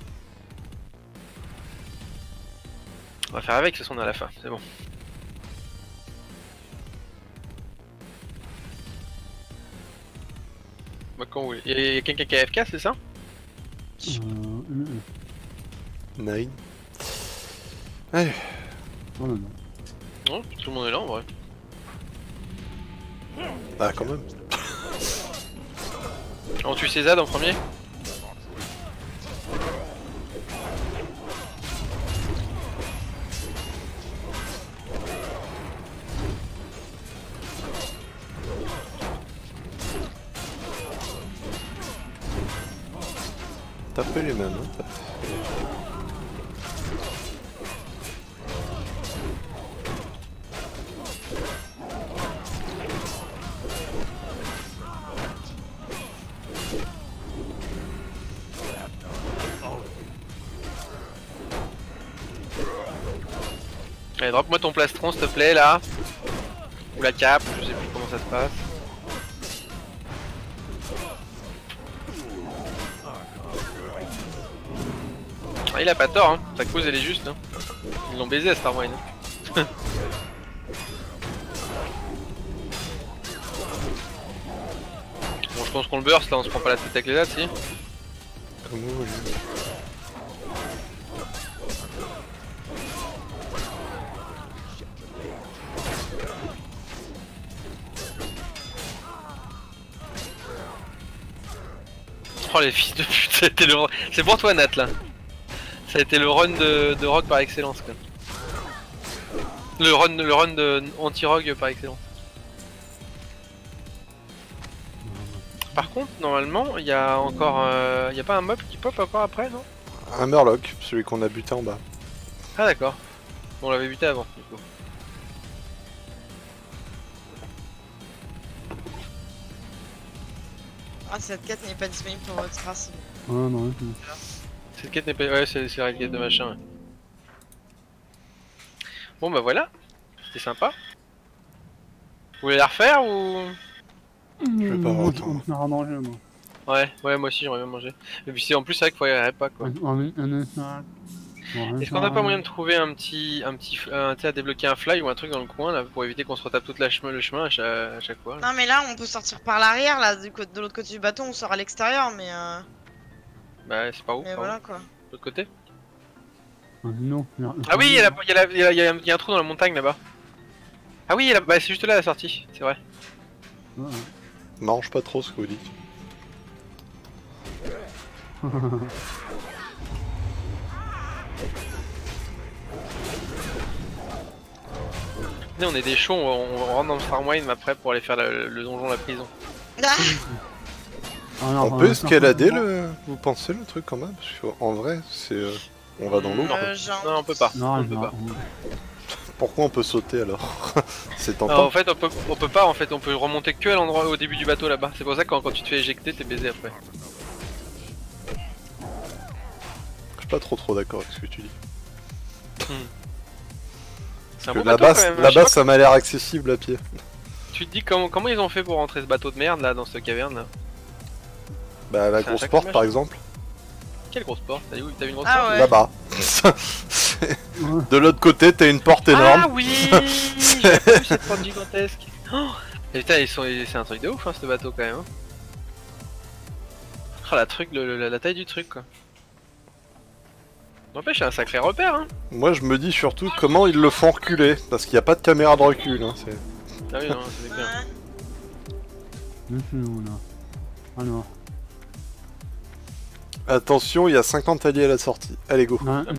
On va faire avec, ce son à la fin, c'est bon. Bah, quand vous voulez. Y'a y a quelqu'un qui a F K, c'est ça? Euh, euh, euh. Nine. Allez. Oh non, non. Non, tout le monde est là en vrai. Ah, quand même. On tue César en premier. taper les mêmes. Hein. Allez, drop-moi ton plastron s'il te plaît là. Ou la cape, je sais plus comment ça se passe. Ah, il a pas tort, hein. Sa cause elle est juste. Hein. Ils l'ont baisé à Star Wars. Hein. Bon, je pense qu'on le burst là, on se prend pas la tête avec les lattes, si. Comme vous voulez. Oh les fils de pute, ça a été le... C'est pour toi Nat là. Ça a été le run de, de Rogue par excellence quoi. Le run, le run de anti-Rogue par excellence. Par contre, normalement, il y a encore... Euh, il y a pas un mob qui pop encore après, non? Un Murloc, celui qu'on a buté en bas. Ah d'accord. On l'avait buté avant, du coup. Ah, cette quête n'est pas disponible pour votre race. Ah non, je... Cette quête n'est pas... Ouais, c'est la quête de machin, ouais. Bon bah voilà. C'était sympa. Vous voulez la refaire ou... Je vais pas avoir le temps. On va manger, moi. Ouais, ouais, moi aussi j'aimerais bien manger. Et puis c'est en plus c'est vrai qu'il faut y aller pas quoi. Est-ce qu'on n'a pas moyen de trouver un petit, un petit, un, tu sais, à débloquer un fly ou un truc dans le coin là pour éviter qu'on se retape toute la chemin, le chemin à chaque, à chaque fois là. Non, mais là, on peut sortir par l'arrière, là, du côté, de l'autre côté du bateau, on sort à l'extérieur, mais euh... Bah c'est pas où, Mais pas voilà où. quoi. De l'autre côté. Non. Ah oui, il y, a la- il y, a la- il y, a- il y a un- il y a un trou dans la montagne là-bas. Ah oui, il y a la- bah, c'est juste là la sortie, c'est vrai. Ouais. M'arrange pas trop ce que vous dites. Venez, on est des chauds, on, on rentre dans le Starmine après pour aller faire le, le donjon, la prison. Ah, Alors, On peut euh, escalader le... Vous pensez le truc quand même? Parce qu'en vrai, c'est... euh, On va dans l'eau. Non. euh, genre... Non, on peut pas. Non, on non, peut pas. Pourquoi on peut sauter alors? C'est Non, tentant. en fait, on peut, on peut pas, en fait, on peut remonter que à l'endroit au début du bateau là-bas. C'est pour ça que quand, quand tu te fais éjecter, t'es baisé après. Je suis pas trop trop d'accord avec ce que tu dis. C'est un Que beau là-bas, bateau quand même. hein. Je sais là-bas pas ça m'a l'air accessible à pied. Tu te dis comment, comment ils ont fait pour rentrer ce bateau de merde là dans cette caverne là? Bah la C'est un grosse sacré porte machin. par exemple. Quelle grosse porte? T'as vu, t'as vu une grosse Ah porte? ouais. Là-bas. De l'autre côté, t'as une porte énorme. Ah oui, j'avais pas vu cette porte gigantesque. Oh et putain, ils sont, c'est un truc de ouf hein, ce bateau quand même. Hein. Oh, la truc, le, le- la taille du truc quoi. N'empêche, c'est un sacré repère hein. Moi je me dis surtout comment ils le font reculer. Parce qu'il n'y a pas de caméra de recul. Hein, c'est- Ah oui, non, c'est clair. Ouais. Alors. Attention, il y a cinquante alliés à la sortie. Allez go. Ouais.